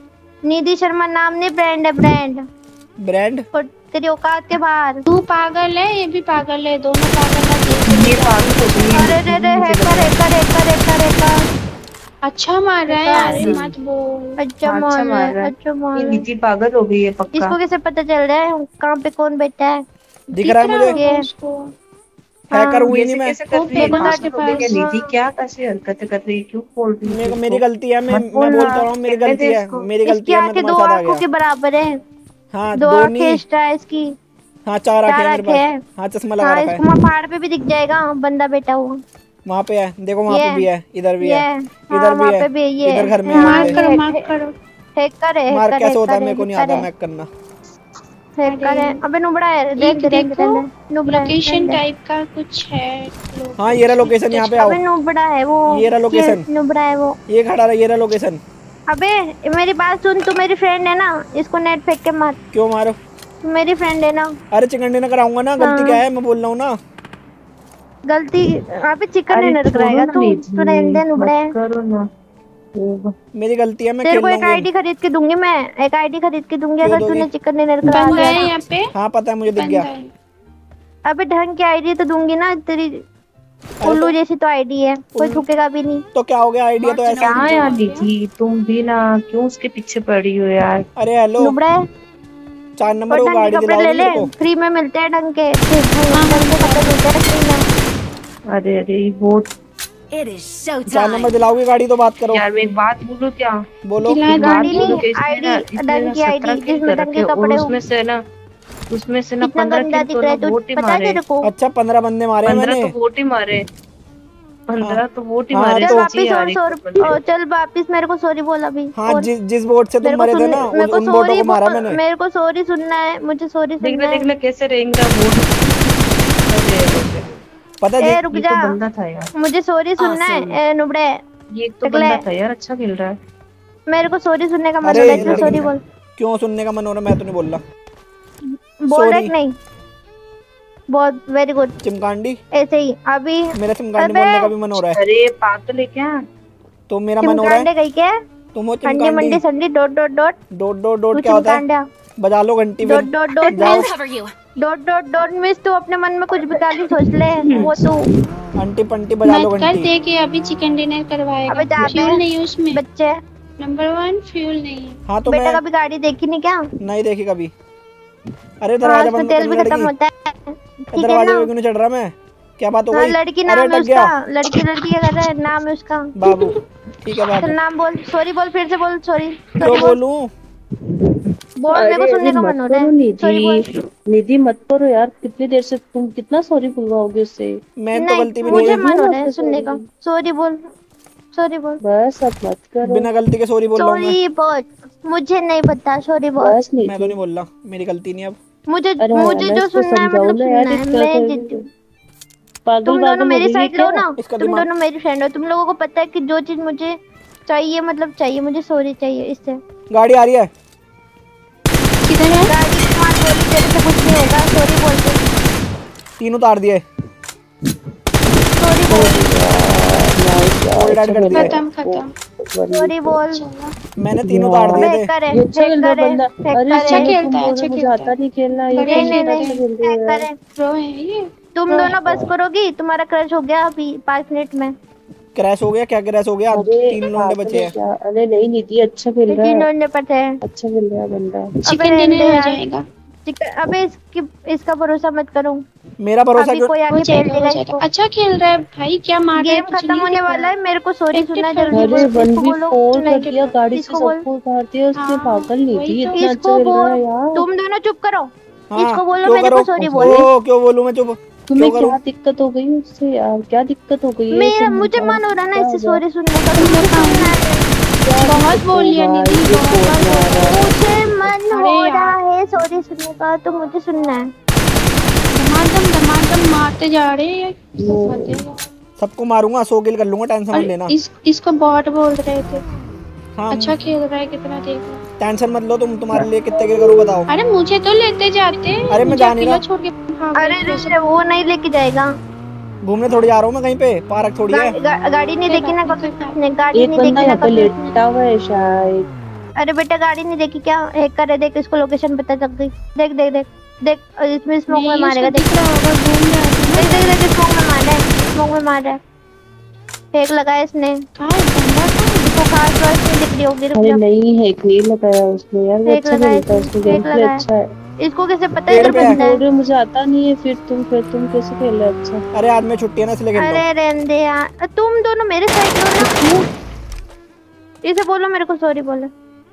निधि शर्मा नाम नहीं, ब्रांड है ब्रांड। ब्रांड और तेरी औकात के बाहर। तू पागल है, ये भी पागल है, दोनों पागल है। ये पागल हो गई अरे रे रे hacker hacker hacker hacker hacker. अच्छा मार रहा है, अरे मत बोल। अच्छा अच्छा मार मार रहा रहा है, है। अच्छा मार ये रहा है। निधि पागल हो गई है पक्का। इसको कैसे पता चल रहा है कहाँ पे कौन बैठा है? दिख रहा है मुझे। होगा ये उसको। हैकर हुई ये नहीं से मैं। कैसे कर रही है? देखो पागल उसके हो गई है पास। निधि, क्या कैसी हरकतें कर रही है? क्यों बोल रही है मेरे उसको? मेरी गलती है, मैं मत मैं बोलना, बोलता रहा हूँ मेरी कहने गलती दे है, इसको। मेरी गलती इसकी है, मैं आंखें दो तुम्हारे साथ आ आंखों के गया। बराबर है। हाँ दो दो आंखें नहीं, एक्स्ट्रा है इसकी। हाँ चार आंखें चार हैं मेरे आंखें है। पास। हाँ चश्मा लगा हाँ रखा इसको है। वहाँ पहाड़ पे भी दिख जाएगा बंदा बैठा हुआ। वहाँ पे है, देखो वहाँ ये पे भी है, इधर भी ये है, हाँ इधर भी वहाँ है, पे भी है ये। इधर घर में हाँ, है मार वहाँ करो, पे। मार करो। हैकर है मार हैकर कैसे होता है हैकर मेरे को नहीं हैकर आता है मैक करना। हैकर है। अबे नुबड़ा है, एक रेंज रेंज देखो, रेंज नुबड़ा है, लोकेशन रेंज है। टाइप का कुछ है। हाँ ये रहा लोकेशन, यहाँ पे आओ। अबे नुबड़ा है वो। ये रहा लोकेशन। नुबड़ा है वो। ये खड़ा रहा, ये रहा लोकेशन। अबे मेरी बात सुन, तू मेरी फ्रेंड है ना, इसको नेट फेंक के मार। क्यों मारो? तू मेरी फ्रेंड है ना। अरे चिकन डिनर कराऊंगा ना, गलती हाँ। क्या है, मैं बोल रहा हूँ ना। गलती अबे चिकन अरे डिनर छोड़ो कराएगा ना तू। निधि, तू रहने दे नुबड़ा है। मत करो ना। ओ, मेरी गलती है, मैं तेरे खेल को रहा एक हूँ आईडी खरीद के दूंगी मैं, एक आईडी खरीद के दूंगी क्यों अगर दोगी? तूने चिकन डिनर करा बंदा दिया है ना। यहाँ पे, हाँ पता है मुझे, दिख बंदा गया। है। अबे ढंग की आईडी तो दूंगी ना, तेरी उल्लू जैसी तो आईडी है, कोई छुकेगा भी नहीं। तो क्या हो गया, आइडिया तो ऐसा क्या ही। यार निधि, तुम भी ना क्यों उसके पीछे पड़ी हो यार? अरे हेलो, नुबड़ा है। चार नंबर और वो ढंग के गाड़ी कपड़े दिलाओ ले ना ले, मेरे को। फ्री में मिलते हैं ढंग के ढंग ढंग के कपड़े मिलते हैं फ्री में। अरे अरे ये बहुत चार नंबर दिलाओगी गाड़ी तो बात करो। यार मैं एक बात बोलूं क्या? बोलो। दिला एक बात गाड़ी बोलूं नहीं, कि इसने ना आईडी, इसने ढंग ना की आईडी सत्रह किल जिसमें कर ढंग रखे के और कपड़े हो। उसमें से ना उसमें से ना कितना पंद्रह गंदा किल दिख तो रहा ना है तू, वोट ही पता है मारे। तेरे को? अच्छा पंद्रह बंदे मारे हैं पंद्रह मैंने। तो वोट ही मारे। पंद्रह तो वोट ही हाँ, मारे। चल तो- वापिस सच्ची और यार, एक सॉरी, तो बंदे। ओ, चल वापिस मेरे को सॉरी बोल अभी। हाँ और जिस जिस बोट से तुम मेरे को मरे थे सुन, ना, मेरे उस, को उन बोटों सॉरी को मारा मैंने। मेरे को सॉरी सुनना है, मुझे सॉरी देख ले सुनना देख है। ले कैसे रहेंगे वोट। अरे अरे, पता है ए जी- रुक ये जा, तो बंदा था यार, मुझे सॉरी सुनना है। ए नुबड़े, ये एक तो देख ले। बंदा था यार, अच्छा खेल रहा है। मेरे को सॉरी सुनने का मन अरे हो रहा है, तू लड़की- सॉरी बोल। क्यों सुनने का मन हो रहा है, मैं तो नहीं बोल रहा। बोल रहा है Sorry। कि नहीं? बहुत वेरी गुड, चिमकांडी, ऐसे ही अभी। मेरा चिमकांडी अबे! बोलने का भी मन हो रहा है। अरे पागल है क्या? तो मेरा मन हो रहा चिमकांडे है। गई क्या? तुम हो अंडी चिमकांडी। मंडी संडी dot dot dot dot dot तू डोट क्या होता है? चिमकांडा बजा लो घंटी डॉट फिर। डॉट डॉट जाओ। Miss dot dot dot miss, तू अपने मन में कुछ भी काली सोच ले, वो तू अंटी पंटी बजा लो मत कर, घंटी। दे के अभी चिकन डिनर अबे करवाएगा। जा फ्यूल बे, नहीं है उसमें। बच्चे। नंबर वन फ्यूल नहीं है। हाँ तो बेटा मैं कभी गाड़ी देखी नहीं क्या? नहीं देखी कभी। अरे हाँ दरवाजा उसमें बंद तेल कर भी लड़की। खत्म होता है, ठीक है दरवाजे ना? पे क्यों नहीं चढ़ रहा मैं? क्या बात हो हाँ गई? लड़की अरे नाम है अटक गया उसका, लड़की लड़की क्या कर रहा है, नाम है उसका। बाबू। ठीक है चल बाबू। नाम बोल, सॉरी बोल, फिर से बोल सॉरी। क्यों सॉरी बोल बोलूं? बोल, मेरे को अरे सुनने अरे का मत मन हो रहा करो है, सॉरी बोल। निधि, निधि मत करो यार, कितनी देर से तुम कितना सॉरी बुलवाओगे उससे? मैं तो गलती भी नहीं, नहीं मुझे की। मन हो बोलो रहा है तो सुनने का, sorry। सॉरी बोल, सॉरी बोल, बस अब मत करो। बिना गलती के सॉरी बोल रहा हूँ मैं। सॉरी बोल, मुझे नहीं पता, सॉरी बोल। बस मैं तो निधि, नहीं बोल रहा, मेरी गलती नहीं अब। मुझे अरे मुझे मैं जो इसको सुनना है समझाऊं मतलब ना यार, सुनना है, इसका मैं तो- जीती हूँ। पागल तुम दोनों पागल हो मेरी गई है साइड लो क्या? ना, इसका तुम दिमाग- दोनों मेरी फ्रेंड हो, तुम लोगों को पता है कि जो चीज मुझे चाहिए मतलब चाहिए, मुझे सॉरी चाहिए इससे। गाड़ी आ रही है। किधर है? गाड़ी की मार बोली, तेरे से कुछ नहीं होगा, सॉरी बोल दे, तीन उतार दिए। सॉरी बोल, कोई डांट कर दिया। खत्म खत्म। सॉरी बोल। मैंने तीन उतार दिए थे। हैकर है, ये अच्छा खेल रहा हैकर है, बंदा। अरे हैकर अच्छा है, तुम खेलता है, बोल अच्छा रहे मुझे खेलता आता है। नहीं खेलना, ये नहीं, तो नहीं, अच्छा नहीं, खेल रहे हो हैकर यार। है। प्रो है ये। तुम प्रो है। दोनों बस करोगी, तुम्हारा क्रश हो गया अभी पाँच मिनट में। क्रैश हो गया? क्या क्रैश हो गया? अरे तीन लोंडे पागल बचे है हैं। क्या? अरे नहीं निधि, अच्छा खेल रहा तीन है, लोंडे पटे हैं। अच्छा खेल रहा है बंदा। चिकन रहने डिनर दे हो यार। जाएगा, चिकन- अबे इसकी इसका भरोसा मत करो, मेरा भरोसा अभी क्यों? कोई हो आके जाएगा, फेल हो देगा जाएगा। इसको। अच्छा खेल रहा है भाई, क्या मार रहा है? गेम कुछ खत्म नहीं होने दिख रहा। वाला है, मेरे को सॉरी Active सुनना कर जल्दी दिया। बोल, अरे वन इसको वी बोलो फोर नहीं, कर दिया, गाड़ी से इसको बोल, सबको उतार दिया उसने। हाँ, पागल नहीं वही थी, तो। इतना अच्छा इसको खेल रहा बोल, है यार। तुम दोनों चुप करो, हाँ, इसको बोलो क्यों मेरे करो? को सॉरी बोल। ओ, क्यों बोलूं मैं? चुप तुम्हें क्यों क्या करूं? दिक्कत हो गई उससे यार? क्या दिक्कत हो गई है? मेरा तुम मुझे बताओ, मन हो रहा है ना क्या इससे हो गया? सॉरी सुनने का, तो मुझे सुनना है। क्या बहुत दिक्कत बोल लिया होगा? निधि, ये बहुत फोन आ रहा है। मुझे मन अरे हो यार। रहा है सॉरी सुनने का, तो मुझे सुनना है। धमाधम धमाधम मारते जा रहे हैं। वो- सबको मारूंगा, सौ किल कर लूंगा, टेंशन मत और लेना। इस इसको बॉट बोल रहे थे। हाँ अच्छा खेल रहा है, कितना देखो। टेंशन मत लो तुम, तुम्हारे लिए कितने किल करूँ बताओ। अरे मुझे तो लेते जाते। अरे मैं मुझे जा नहीं अकेला रहा। छोड़ के भाग अरे गए थे। रे, वो नहीं लेके जाएगा। घूमने थोड़ी जा रहा हूँ मैं कहीं पे, पार्क थोड़ी है। गा, गा, गाड़ी नहीं देखी ना कभी उसने, गाड़ी एक नहीं बंदा देखी ना यहाँ पे कभी उसने। लेटा हुआ है शायद। अरे बेटा गाड़ी नहीं देखी क्या? हैक कर रहे, देख इसको लोकेशन पता चल गई। देख देख देख देख इसमें स्मोक में मारेगा। देख देख देख देख स्मोक में मार रहा है, स्मोक में मार रहा है। हैक लगाया इसने। इसको खास बात नहीं दिख रही होगी। अरे नहीं हैक नहीं लगाया उसने यार, वो हैक अच्छा लगाया, खेलता है, उसका हैक गेम प्ले लगाया। अच्छा है। इसको कैसे पता है इधर पेड़ पे बंदा बोल है? रहे मुझे आता नहीं है, फिर तुम फिर तुम कैसे खेल रहे हो? अच्छा अरे आज में छुट्टी है ना इसलिए खेल रहा अरे रहने दे यार, तुम दोनों मेरे साइड लो ना। इसे बोलो मेरे को सॉरी बोलो।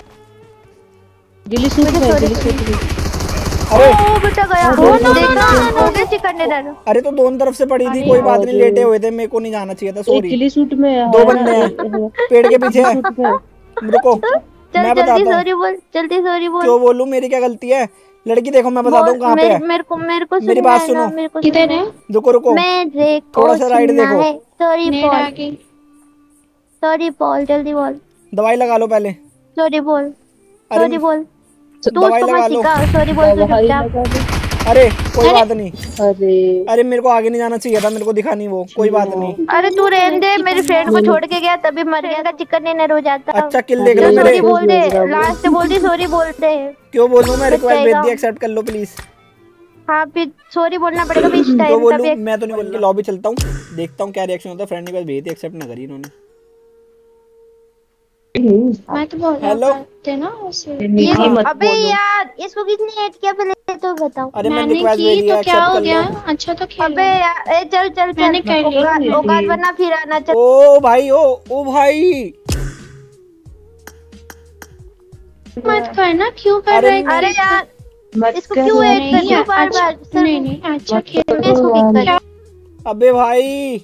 गिली सूट में गिली सूट में हूँ। अरे ओ बेटा गया। ओ, नो, नो, देखा नो, हो गया चिकन डिनर। अरे तो दोनों तरफ से पड़ी थी, कोई बात नहीं, लेटे हुए थे, मेरे को नहीं जाना चाहिए था, एक सॉरी। गिली सूट में है, दो है बंदे ना, हैं। एक- पेड़ के पीछे है। सूट में। रुको चल मैं जल्दी बताता हूँ सॉरी बोल, जल्दी सॉरी बोल। क्यों बोलूं, मेरी क्या गलती है? लड़की देखो मैं बताता हूँ कहाँ पे मेरे है। मेरे को मेरे को मेरी सुनना बात है ना, सुनो। मेरे को किधर सुनना है? रुको रुको मेरे को थोड़ा सा राइट सुनना देखो। है। सॉरी नेट बोल, आ गई। सॉरी बोल, जल्दी बोल, दवाई लगा लो पहले। सॉरी बोल, अरे सॉरी बोल। तू दवाई उसको लगा मत लो। सिखा, सॉरी बोल तू दवाई चुपचाप। लगा दो। अरे कोई बात नहीं। अरे अरे मेरे को आगे नहीं जाना चाहिए था, मेरे को दिखा नहीं वो, कोई बात नहीं। अरे तू रहने दे, मेरी फ्रेंड को छोड़ के गया तभी मर गया का चिकन डिनर हो जाता। अच्छा किल देख लो सॉरी मेरे। बोल दे, लास्ट से बोल दी सॉरी बोलते हैं। क्यों बोलूं मैं? रिक्वेस्ट भेज जाएगा। दी, एक्सेप्ट कर लो प्लीज। हाँ फिर सॉरी बोलना पड़ेगा बीच क्यों टाइम बोलूं? तभी। मैं तो नहीं बोल के लॉबी चलता हूँ, देखता हूँ क्या रिएक्शन होता है। फ्रेंड रिक्वेस्ट भेज दी, एक्सेप्ट ना करी इन्होंने। मैं तो बोल हेलो। रहा थे ना उसे। ये मत अबे बोलो। यार इसको किसने ऐड किया पहले तो बताओ। अरे मैंने मैंने रिक्वेस्ट की भेज दिया, तो क्या एक्सेप्ट हो कर गया? लो। अच्छा तो खेल। अबे यार ए चल चल चल मैंने कर लिया। औकात औकात बना फिर आना चल। ओ भाई ओ ओ भाई मत करना, क्यों कर अरे रहे हैं? अरे यार मत इसको कर क्यों ऐड यार। कर नहीं, रही हो बार अच्छा- बार? नहीं नहीं अच्छा खेल करो रहे इसको हैं। किक कर। अबे भाई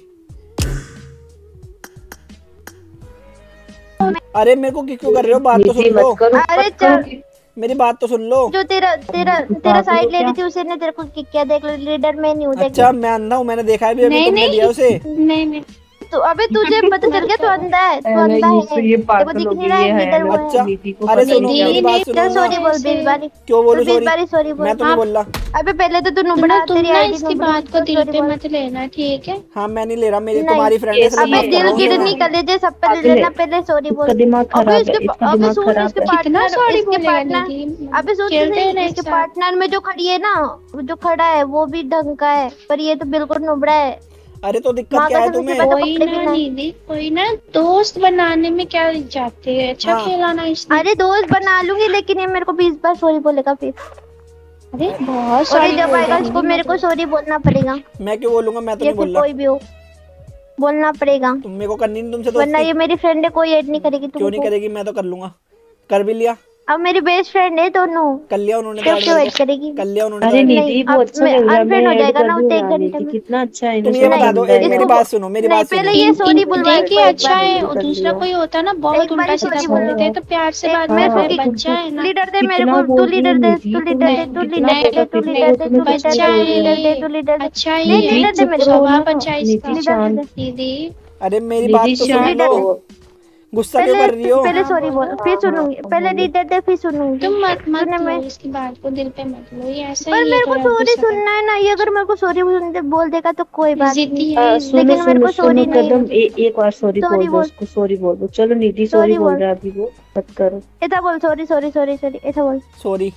अरे मेरे को क्यों कर रहे हो? बात तो नीति सुन लो, मत करो, अरे मत करो चल। कि- मेरी बात तो सुन लो। जो तेरा तेरा तेरा साइड ले रही थी उसी ने तेरे को किक किया। देख लो लीडर मैं नहीं हूँ। देख अच्छा मैं अंधा हूँ, मैंने देखा है भी, अभी नहीं, तुमने नहीं। दिया उसे। नहीं नहीं तो अबे तुझे पता चल गया तू अंधा है, तू अरे अंधा ये है। तो ये तेरे को पागल दिख हो नहीं गई रहा है, है लीडर वो है। अच्छा नीति को अरे पता सुनो नहीं मेरी क्या बात सुनो चल सॉरी ना। बोल बीस बारी। क्यों बोलूं बीस सॉरी? बारी सॉरी बोल। मैं तो नहीं बोल रहा। अबे पहले तो तू सुनो, नुबड़ा तुम तेरी ना आईडी इसकी नुबड़ा। बात को दिल पे मत लेना, ठीक है? हाँ मैं नहीं ले रहा, मेरी नहीं। तुम्हारी फ्रेंड है इसलिए अबे माफ कर दिल रहा हूँ। किडनी कलेजे सब पे ले पागल है। लेना। पहले सॉरी बोल। इसका दिमाग अबे खराब है, इसके इसका अबे दिमाग सुन खराब इसके है। कितना पार्टनर सॉरी इसके बोलेगा पार्टनर निधि? अबे सुन खेलते हैं तो ना सही, एक इसके साथ। पार्टनर में जो खड़ी है ना, जो खड़ा है वो भी ढंग का है, पर ये तो बिल्कुल नुबड़ा है। अरे तो दिक्कत माँ क्या है कसम से तुम्हें? पता- कोई कपड़े भी ना नहीं। निधि, कोई ना दोस्त बनाने में क्या जाते हैं? अच्छा हाँ। खेला ना इसने। अरे दोस्त बना लूंगी लेकिन ये मेरे को बीस बार सॉरी बोलेगा फिर। अरे बहुत और सॉरी ये जब बोल आएगा रही इसको है, मेरे को सॉरी बोलना पड़ेगा। मैं क्यों बोलूंगा? मैं तो या नहीं फिर बोल रहा। कोई भी हो बोलना पड़ेगा, तुम मेरे को करनी नहीं तुमसे वरना दोस्ती। ये मेरी फ्रेंड है कोई ऐड नहीं करेगी क्यों नहीं तुमको। करेगी? मैं तो कर लूंगा। कर भी लिया, अब मेरी बेस्ट फ्रेंड है दोनों, कर लिया उन्होंने। क्यों तो क्यों ऐड ऐड करेगी? कर लिया उन्होंने। अरे तो ऐड। नहीं, निधि वो अब अच्छा मैं लग रहा है, unfriend मैं हो ऐड जाएगा कर ना दूं उसे एक यार। घंटे निधि में। कितना अच्छा है, तुम ये इनोसेंट बता दो, बंदा एक है मेरी यार। बात सुनो, मेरी नहीं, बात सुनो। पहले ये सॉरी बुलवा देखिए एक अच्छा बार। है, कर और दूसरा लिया। कोई होता ना बहुत एक बार उल्टा ही सीधा sorry बोल बोलो। देते तो प्यार से एक बात मेरे करते, को बच्चा है ना। लीडर दे मेरे कितना को, तू बोल रही लीडर है दे, निधि, तू तुम लीडर दे, तू कितना लीडर दे, बोला, तू फिर लीडर दे, तुम्हें तू कुछ लीडर बच्चा दे, नहीं तू बोल लीडर रही। दे, तू लीडर दे। अच्छा ही नहीं है। लीडर दे मेरे को। चुप स्वभाव रहो अच्छा ना, है इसका। निधि लीडर शांत। दे। दीदी अरे मेरी बात निधि तो सुन शांत लो। हो। गुस्सा क्यों पहले कर रही हो? पहले सॉरी बोल फिर सुनूंगी। पहले लीडर दे फिर सुनूंगी। तुम मत मत सुनने लो में इसकी बात को दिल पे मत लो, ये ऐसा पर ही है मेरे को थोड़ा सॉरी गुस्सा सुनना है ना। ये अगर मेरे को सॉरी बोल देगा तो कोई बात जिद्दी नहीं, है। आ, सुनो लेकिन मेरे सुनो को सुनो सॉरी नहीं कदम, ए, एक बार सॉरी Sorry बोल दो बोल। उसको, सॉरी बोल दो। चलो निधि Sorry सॉरी बोल बोल। रहा है अभी, वो मत करो ऐसा बोल। सॉरी सॉरी सॉरी सॉरी ऐसा बोल। सॉरी।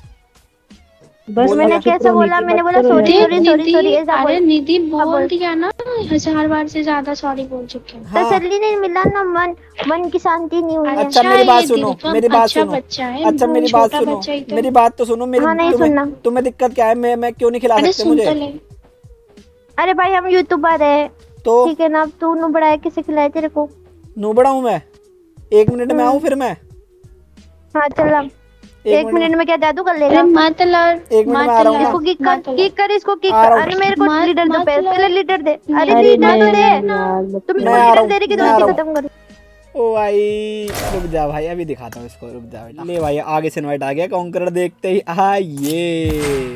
बस। बोल मैंने दिया। चुप कैसा रहो, बोला? निधि, मैंने मत बोला करो सॉरी यार। सॉरी सॉरी सॉरी निधि, ऐसा अरे बोल। निधि हाँ, बोल। बोल दिया ना, हजार बार से ज्यादा सॉरी बोल चुके हैं। हाँ। तसल्ली नहीं मिला ना, मन मन की शांति नहीं हुई है। अच्छा मेरी बात ये सुनो, दिल का मेरी बात अच्छा सुनो। बच्चा है, अच्छा मेरी बात छोटा सुनो, बच्चा ही तो। मेरी बात तो सुनो। मेरी हाँ, नहीं तुम्हें सुनना। तुम्हें दिक्कत क्या है? मैं मैं क्यों नहीं खिला अरे सकते सुन तो मुझे? ले। अरे भाई हम यूट्यूबर है, तो ठीक है ना? अब तू नु बड़ा है, किसे खिलाए तेरे को? नूबड़ा हूँ मैं? एक मिनट में आऊँ फिर मैं? हाँ चल अब एक मिनट में क्या जादू कर अरे लेगा? मत लड़, एक मिनट में मत आ रहा हूँ लड़, ना। इसको किक कर, मत लड़। किक कर इसको, किक आ कर। रहा हूँ। अरे मेरे को मत- लीडर दो, मत पहले लो। पहले लीडर दे। अरे अरे लीडर तो नहीं दे। यार, मत तुम करो। मेरे मैं को आ रहा लीडर हूँ, दे रही कि मैं आ रहा दोस्ती हूँ। खत्म करो। ओ भाई रुक जा भाई, अभी दिखाता हूँ इसको, रुक जा बेटा। ले भाई आगे से इनवाइट आ गया, कॉन्करर देखते ही आ ये।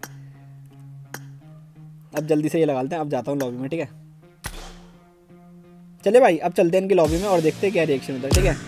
अब जल्दी से ये लगा लेते हैं। अब जाता हूँ लॉबी में, ठीक है? चले भाई अब चलते हैं इनकी लॉबी में और देखते हैं क्या रिएक्शन होता है, ठीक है?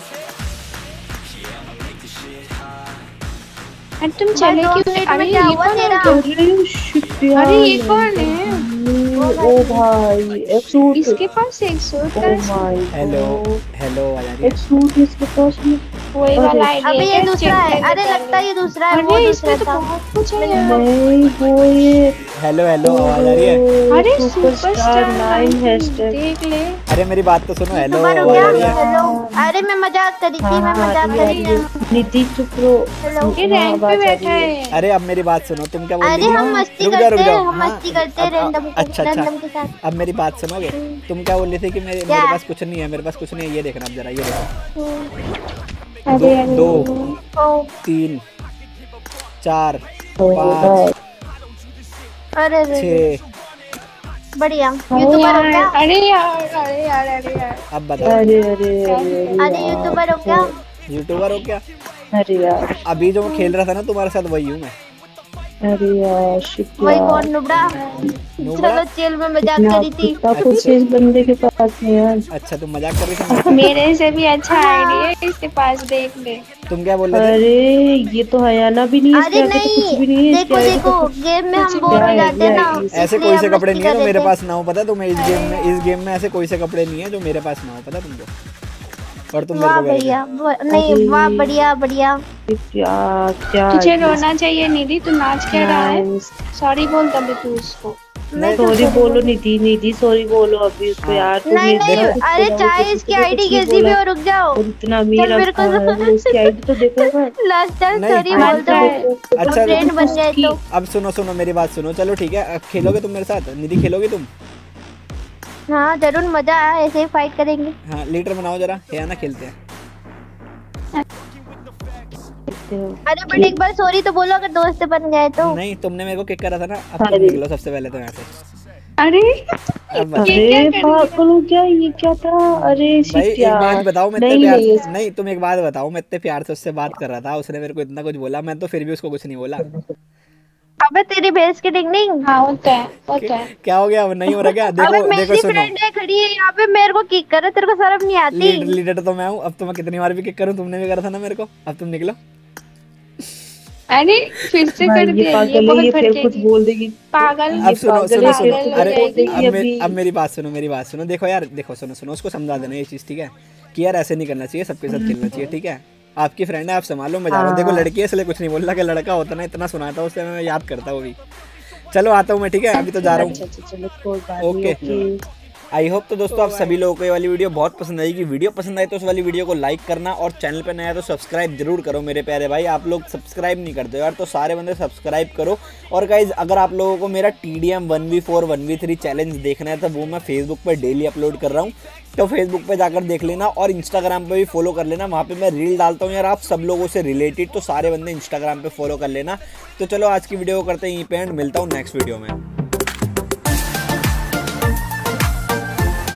अरे तुम चले दो क्यों? मिनट अरे में ये क्या हुआ कौन है? तेरा? अरे शिट यार। अरे ये कौन है? ओ भाई, एक सूट। इसके पास एक सूट ओ कर। माय हेलो गॉड, हेलो आ जा रही है। एक सूट इसके पास में। वही वाला आईडी अबे ये है, दूसरा है, चेक अरे कर लगता है ये दूसरा है, अरे वो इसमें दूसरा तो था। बहुत कुछ है यार। नहीं वो ये हेलो हेलो, आवाज आ रही है? अरे सुपरस्टार नाइन हैशटैग। देख ले। अरे मेरी बात तो सुनो। हेलो यूट्यूबर हो आवाज क्या? आ रही है? हेलो, अरे मैं मजाक करी थी, मैं मजाक करी थी। नीति चुप रहो। हेलो, ये रैंक पे बैठा है। अरे अब मेरी बात सुनो, तुम क्या बोल अरे रही हम थी? मस्ती रुक जाओ, करते रुक हैं, जाओ। हम हाँ, मस्ती करते हैं अब- रैंडम अच्छा अच्छा रैंडम के साथ। अब मेरी बात सुनोगे? तुम क्या बोल रही थी कि मेरे क्या? मेरे पास कुछ नहीं है, मेरे पास कुछ नहीं है। ये देखना अब जरा, ये देखो। अरे अरे दो ओ, तीन चार पाँच अरे अरे छः। बढ़िया। अरे यूट्यूबर हो यार, क्या? अरे यार अरे यार अरे यार अब बताओ, अरे अरे अरे अरे यूट्यूबर हो क्या? यूट्यूबर हो क्या? अरे यार अभी जो मैं खेल रहा था ना तुम्हारे साथ, वही हूँ मैं। अरे यार शिट वही यार। कौन नुबड़ा? नुबड़ा? चलो जेल में मजाक इतना करी थी। कितना कुछ है इस बंदे के पास में यार। अच्छा तुम मजाक कर रही थी मेरे साथ? मेरे से भी अच्छा आईडी है इसके पास, देख ले। तुम क्या बोल रहे थे? अरे ये तो हयाना भी नहीं है, अरे इसके आगे तो कुछ भी नहीं, नहीं है। देखो इसके आगे देखो तो कुछ- गेम में हम कुछ बोर हो क्या है, जाते हैं क्या ना, है? ऐसे इसलिए कोई से हम कपड़े मस्ती नहीं है कर जो मेरे रहे पास ना हो, पता है तुम्हें? इस गेम में इस गेम में ऐसे कोई से कपड़े नहीं है जो मेरे पास ना हो, पता है तुमको? और तुम थे। मेरे वाह को कह रहे भैया, वाह- नहीं वाह बढ़िया बढ़िया। क्या क्या तुझे रोना चाहिए निधि, तू नाच क्या रहा है? Nice. सॉरी बोल तभी तू उसको। मैं क्यों सॉरी sorry बोलो बोलूं? निधि, निधि सॉरी बोलो अभी उसको हाँ। यार। तुम नहीं इतना नहीं, कुछ अरे बोला, चाहे कुछ इसकी तो आईडी कुछ नहीं कैसी भी बोला। हो, रुक जाओ। और इतना अमीर चल मेरे को रखा है, उसकी आईडी तो देखो ना। लास्ट टाइम नहीं, सॉरी हाँ, बोल दो, अच्छा फ्रेंड बन जाए तो। अब सुनो सुनो मेरी बात सुनो। चलो ठीक है, अब खेलोगे तुम मेरे साथ? निधि खेलोगी तुम? हाँ जरूर, मजा आया, ऐसे ही फाइट करेंगे। हाँ लीडर बनाओ जरा, है ना? खेलते हैं। अरे बट एक बार सॉरी तो बोलो, अगर दोस्त बन गए तो। नहीं, तुमने मेरे को किक करा था ना, अब तुम अरे। निकलो सबसे पहले तो यहाँ से। अरे अब बताओ। अरे पागल क्या, ये क्या था? अरे भाई शिट एक बात यार। बताओ, मैं इतने नहीं प्यार नहीं नहीं तुम एक बात बताओ, मैं इतने प्यार से उससे बात कर रहा था, उसने मेरे को इतना कुछ बोला, मैं तो फिर भी उसको कुछ नहीं बोला। अबे तेरी भेस की डिंग डिंग। हाँ होता है होता है। क्या हो गया? अब नहीं हो रहा क्या? अबे देखो देखो मेरी सुनो, फ्रेंड है खड़ी है यहाँ पे, मेरे को किक कर, तेरे को शर्म नहीं आती? लीडर लीडर तो मैं हूँ। अब तो मैं कितनी बार भी किक करूँ, तुमने भी करा था ना मेरे को। अब तुम निकलो। अरे फिर से भाई, कर ये दिया, ये पागल है, बहुत ये फिर कुछ भड़केगी। बोल देगी। पागल अब सुनो पागल सुनो है, सुनो पागल अरे हो जाएगी। अब मे, अभी। अब मेरी बात सुनो, मेरी बात सुनो। देखो यार, देखो सुनो सुनो, उसको समझा देना ये चीज़, ठीक है? कि यार ऐसे नहीं करना चाहिए, सबके साथ खेलना चाहिए, ठीक है? आपकी फ्रेंड है, आप संभालो, मैं जा रहा हूँ। देखो लड़की है इसलिए कुछ नहीं बोल रहा, कि लड़का होता ना इतना सुनाता उससे मैं याद करता वो भी। चलो आता हूँ मैं, ठीक है? अभी तो जा रहा हूँ। अच्छा अच्छा चलो कोई बात ओके। नहीं। ओके आई होप तो दोस्तों आप सभी लोगों को ये वाली वीडियो बहुत पसंद आएगी। वीडियो पसंद आई तो उस वाली वीडियो को लाइक करना, और चैनल पे नया तो सब्सक्राइब जरूर करो मेरे प्यारे भाई। आप लोग सब्सक्राइब नहीं करते हो यार, तो सारे बंदे सब्सक्राइब करो। और गाइज अगर आप लोगों को मेरा T D M one v four one v three challenge देखना है तो वो मैं फेसबुक पर डेली अपलोड कर रहा हूँ, तो फेसबुक पे जाकर देख लेना, और इंस्टाग्राम पे भी फॉलो कर लेना। वहाँ पे मैं रील डालता हूँ यार आप सब लोगों से रिलेटेड, तो सारे बंदे इंस्टाग्राम पे फॉलो कर लेना। तो चलो आज की वीडियो को करते हैं यहीं पे एंड, मिलता हूँ नेक्स्ट वीडियो में।